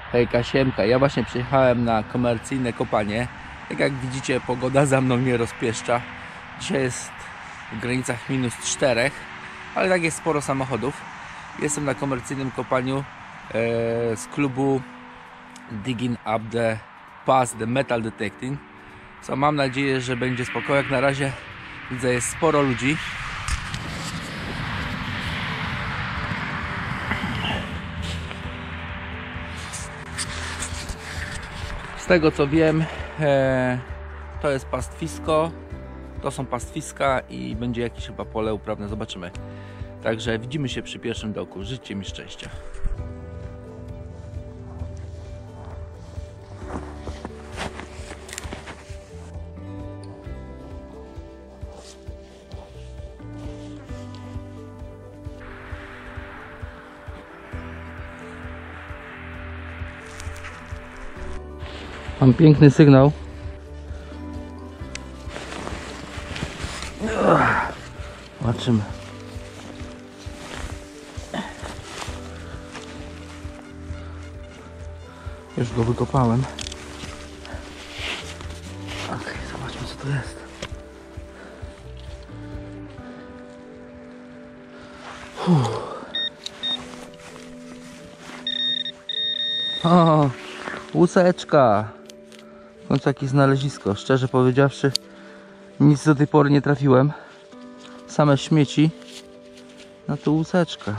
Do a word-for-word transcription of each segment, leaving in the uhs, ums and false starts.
Hejka, siemka. Ja właśnie przyjechałem na komercyjne kopanie. Tak jak widzicie, pogoda za mną nie rozpieszcza. Dzisiaj jest w granicach minus czterech, ale tak jest sporo samochodów. Jestem na komercyjnym kopaniu e, z klubu Digging Up the Past, the Metal Detecting. Co mam nadzieję, że będzie spoko. Jak na razie widzę, jest sporo ludzi. Z tego co wiem, e, to jest pastwisko, to są pastwiska i będzie jakieś chyba pole uprawne, zobaczymy. Także widzimy się przy pierwszym dołku. Życzcie mi szczęścia. Mam piękny sygnał. Zobaczymy. Już go wykopałem. Ok, zobaczmy co to jest. Uff. O, łuseczka. W końcu jakieś znalezisko. Szczerze powiedziawszy, nic do tej pory nie trafiłem. Same śmieci. No to łuseczka.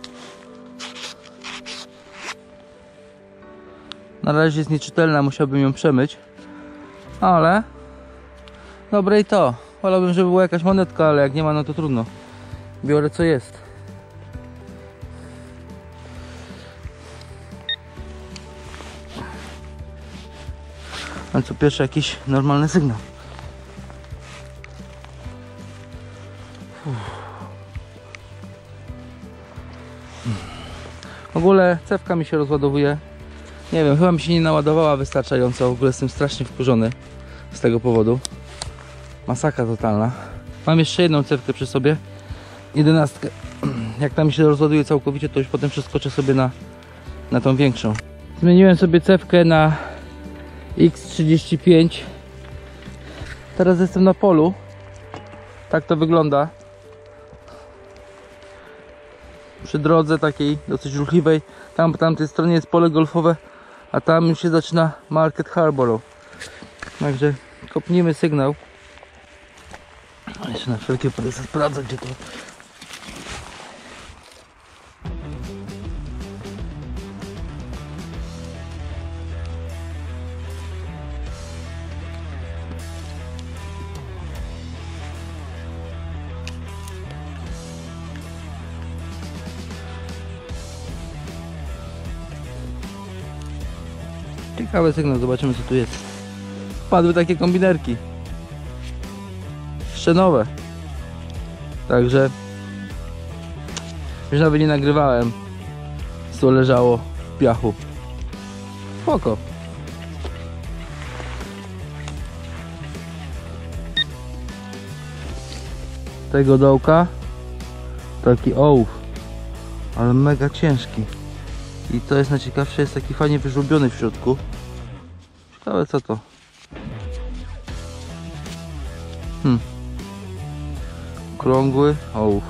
Na razie jest nieczytelna, musiałbym ją przemyć. Ale dobre i to. Wolałbym, żeby była jakaś monetka, ale jak nie ma, no to trudno. Biorę co jest. Ale co pierwszy jakiś normalny sygnał. W ogóle cewka mi się rozładowuje. Nie wiem, chyba mi się nie naładowała wystarczająco. W ogóle jestem strasznie wkurzony z tego powodu. Masakra totalna. Mam jeszcze jedną cewkę przy sobie. Jedenastkę. Jak tam mi się rozładuje całkowicie, to już potem przeskoczę sobie na, na tą większą. Zmieniłem sobie cewkę na X trzydzieści pięć. Teraz jestem na polu. Tak to wygląda. Przy drodze takiej dosyć ruchliwej. Tam po tamtej stronie jest pole golfowe, a tam już się zaczyna Market Harborough. Także kopnijmy sygnał. A jeszcze na wszelkie wypadek sprawdzę, gdzie to. Ciekawy sygnał, zobaczymy co tu jest. Padły takie kombinerki. Jeszcze nowe. Także już nawet nie nagrywałem. Co leżało w piachu. Spoko. Tego dołka taki ołów, ale mega ciężki. I to jest najciekawsze, jest taki fajnie wyżłobiony w środku. Ciekawe co to. Hmm. Krągły ołów.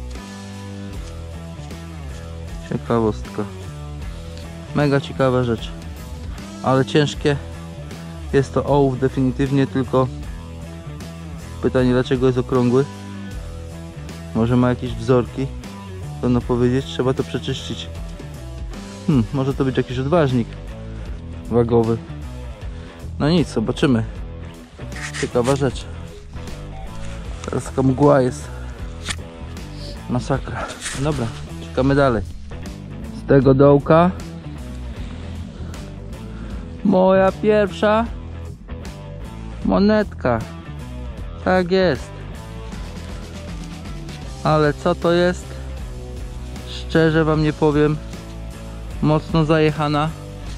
Ciekawostka. Mega ciekawa rzecz. Ale ciężkie. Jest to ołów definitywnie, tylko pytanie dlaczego jest okrągły. Może ma jakieś wzorki. Trudno powiedzieć, trzeba to przeczyścić. Hmm, może to być jakiś odważnik wagowy. No nic, zobaczymy. Ciekawa rzecz. Teraz taka mgła jest. Masakra. Dobra, czekamy dalej. Z tego dołka moja pierwsza monetka. Tak jest. Ale co to jest? Szczerze wam nie powiem. Mocno zajechana.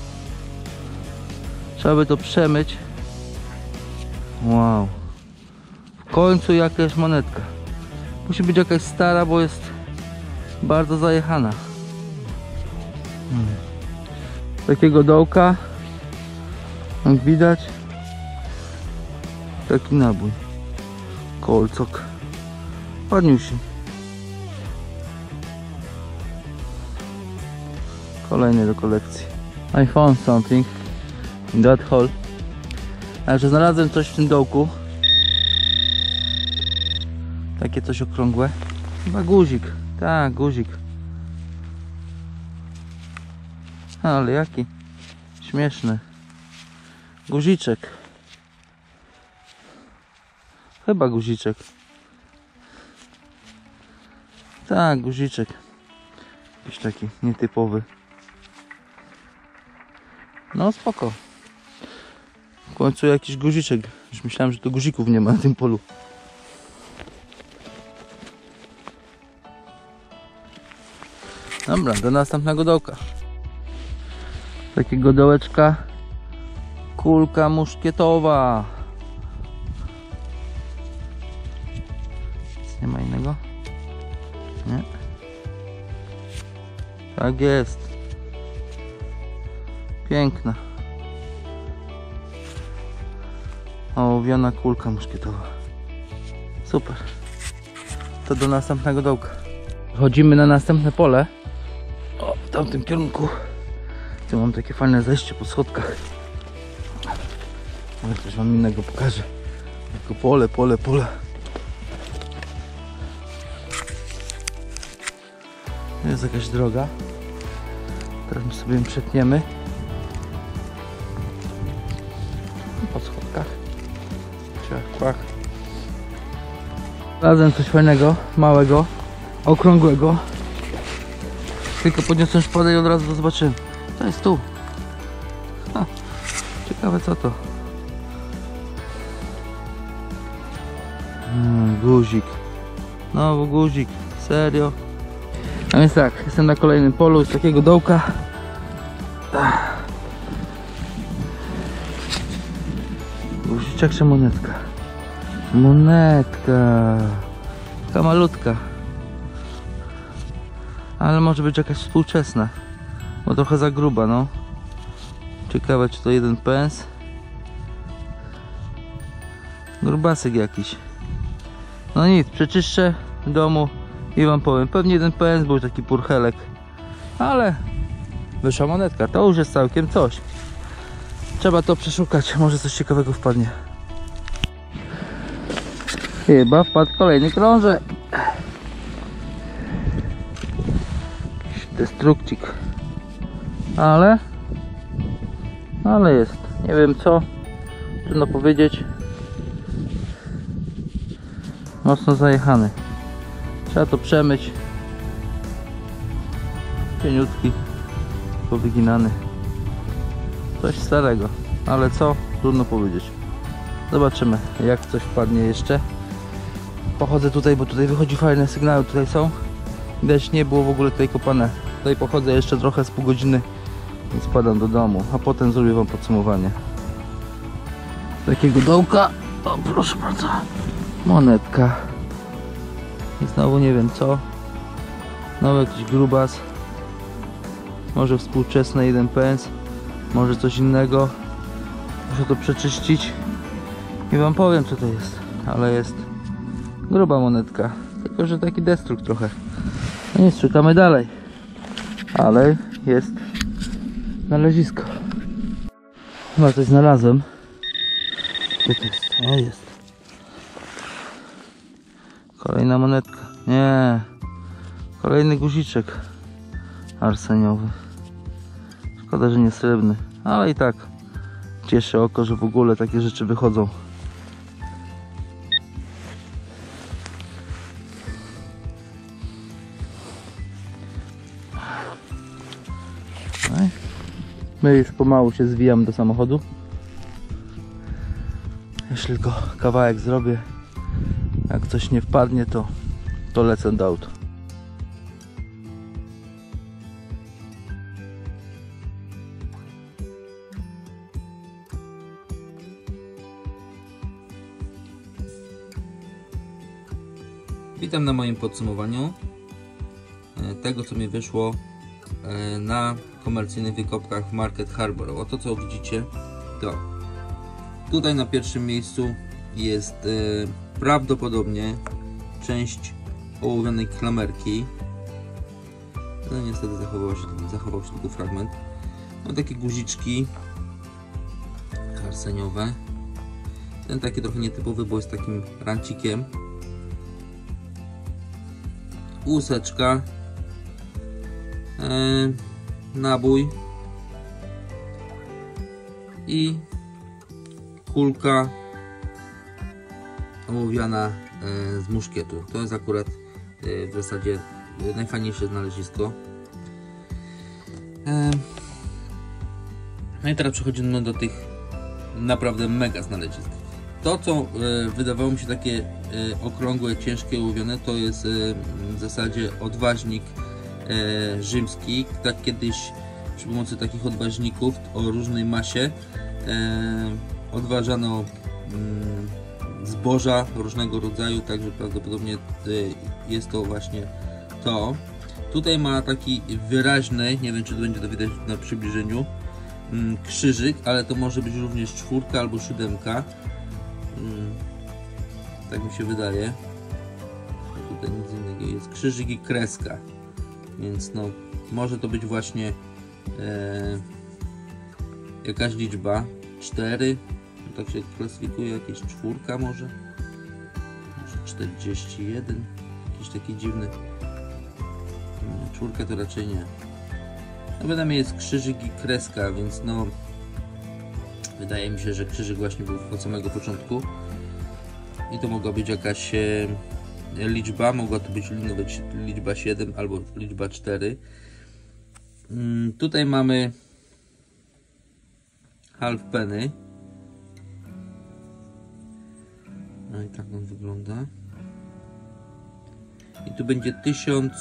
Trzeba by to przemyć. Wow. W końcu jakaś monetka. Musi być jakaś stara, bo jest bardzo zajechana. Hmm. takiego dołka, jak widać, taki nabój, kolcok, ładniusi. Kolejny do kolekcji. I found something in that hole. Ale że znalazłem coś w tym dołku. Takie coś okrągłe. Chyba guzik. Tak, guzik. Ale jaki śmieszny. Guziczek. Chyba guziczek. Tak, guziczek. Jakiś taki nietypowy. No spoko. W końcu jakiś guziczek. Już myślałem, że tu guzików nie ma na tym polu. Dobra, do następnego dołka. Takiego dołeczka. Kulka muszkietowa. Nie ma innego? Nie. Tak jest. Piękna. Ołowiana kulka muszkietowa. Super. To do następnego dołka. Chodzimy na następne pole. O, w tamtym kierunku. Tu mam takie fajne zejście po schodkach. Ale coś wam innego pokażę. Tylko pole, pole, pole. To jest jakaś droga. Teraz my sobie ją przetniemy. Po schodkach. Ciach, kłach. Znalazłem coś fajnego, małego, okrągłego. Tylko podniosłem szpadę i od razu to zobaczyłem. To jest tu. Ha, ciekawe co to. Hmm, guzik. Znowu guzik. Serio. A więc tak, jestem na kolejnym polu z takiego dołka. Guziczek czy monetka? Monetka. Taka malutka. Ale może być jakaś współczesna. Bo trochę za gruba, no. Ciekawe czy to jeden pens. Grubasek jakiś. No nic, przeczyszczę w domu i wam powiem. Pewnie jeden pens był taki purchelek. Ale wyszła monetka. To już jest całkiem coś. Trzeba to przeszukać. Może coś ciekawego wpadnie. Chyba wpadł kolejny krążek. Jakiś destrukcik. Ale Ale jest. Nie wiem co. Trudno powiedzieć. Mocno zajechany. Trzeba to przemyć. Cieniutki. Powyginany. Coś starego. Ale co? Trudno powiedzieć. Zobaczymy jak coś wpadnie jeszcze. Pochodzę tutaj, bo tutaj wychodzi fajne sygnały. Tutaj są. Widać nie było w ogóle tutaj kopane. Tutaj pochodzę jeszcze trochę z pół godziny i spadam do domu. A potem zrobię wam podsumowanie. Z takiego dołka. O proszę bardzo. Monetka. I znowu nie wiem co. Znowu jakiś grubas. Może współczesny jeden pens. Może coś innego. Muszę to przeczyścić i wam powiem co to jest. Ale jest gruba monetka. Tylko że taki destruk trochę. No nic, szukamy dalej. Ale jest znalezisko. Chyba coś znalazłem. Co to jest? O, jest. Kolejna monetka. Nie. Kolejny guziczek arseniowy. Szkoda, że nie srebrny. Ale i tak cieszy oko, że w ogóle takie rzeczy wychodzą. My już pomału się zwijamy do samochodu. Jeszcze tylko kawałek zrobię. Jak coś nie wpadnie, to, to lecę do auta. Witam na moim podsumowaniu tego, co mi wyszło na komercyjnych wykopkach w Market Harbor. Oto co widzicie, to tutaj na pierwszym miejscu jest e, prawdopodobnie część ołowionej klamerki. No niestety zachował się, zachował się tylko fragment. No takie guziczki arseniowe. Ten taki trochę nietypowy, bo jest takim rancikiem. Łuseczka. E, nabój. I kulka ołowiana e, z muszkietu. To jest akurat e, w zasadzie e, najfajniejsze znalezisko. E, no i teraz przechodzimy do tych naprawdę mega znalezisk. To co e, wydawało mi się takie e, okrągłe, ciężkie, ołowione, to jest e, w zasadzie odważnik e, rzymski. Tak kiedyś przy pomocy takich odważników o różnej masie e, odważano mm, zboża różnego rodzaju, także prawdopodobnie e, jest to właśnie to. Tutaj ma taki wyraźny, nie wiem czy to będzie to widać na przybliżeniu, mm, krzyżyk, ale to może być również czwórka albo siódemka. Mm, tak mi się wydaje. Tutaj nic innego jest. Krzyżyk i kreska. Więc no, może to być właśnie e, jakaś liczba. cztery. No, tak się klasyfikuje, jakieś czwórka może. Może czterdzieści jeden. Jakiś taki dziwny. Nie, czwórka to raczej nie. No wiadomo, jest krzyżyk i kreska, więc no wydaje mi się, że krzyżyk właśnie był od samego początku. I to mogła być jakaś e, liczba, mogła to być liczba siedem albo liczba cztery. Mm, tutaj mamy half penny. No i tak on wygląda. I tu będzie tysiąc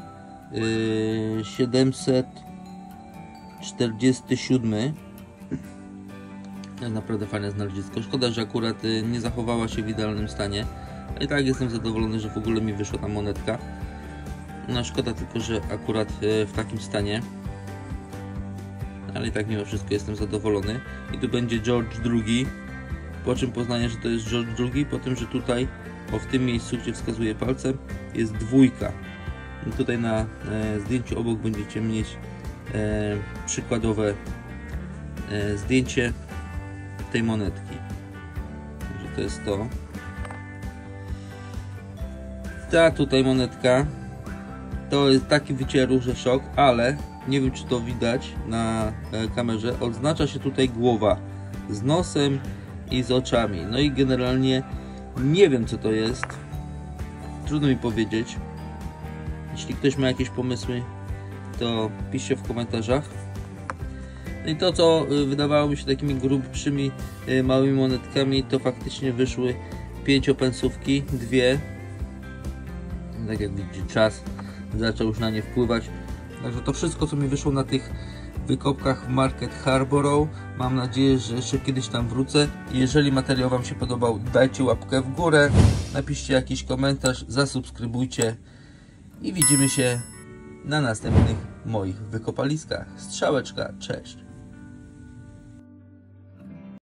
siedemset czterdziesty siódmy. To jest naprawdę fajne znalezisko. Szkoda, że akurat nie zachowała się w idealnym stanie. I tak jestem zadowolony, że w ogóle mi wyszła ta monetka. No szkoda tylko, że akurat w takim stanie. Ale i tak mimo wszystko jestem zadowolony. I tu będzie George drugi. Po czym poznaję, że to jest George drugi. Po tym, że tutaj, o w tym miejscu, gdzie wskazuję palcem, jest dwójka. I tutaj na e, zdjęciu obok będziecie mieć e, przykładowe e, zdjęcie tej monetki. Także to jest to. Ta tutaj monetka to jest taki wycieru, że szok, ale nie wiem czy to widać na e, kamerze. Odznacza się tutaj głowa z nosem i z oczami. No i generalnie nie wiem co to jest. Trudno mi powiedzieć. Jeśli ktoś ma jakieś pomysły, to piszcie w komentarzach. No i to co wydawało mi się takimi grubszymi małymi monetkami, to faktycznie wyszły pięciopensówki, dwie. Tak jak widzicie, czas zaczął już na nie wpływać. Także to wszystko co mi wyszło na tych wykopkach w Market Harbor. Mam nadzieję, że jeszcze kiedyś tam wrócę. Jeżeli materiał wam się podobał, dajcie łapkę w górę, napiszcie jakiś komentarz, zasubskrybujcie i widzimy się na następnych moich wykopaliskach. Strzałeczka, cześć!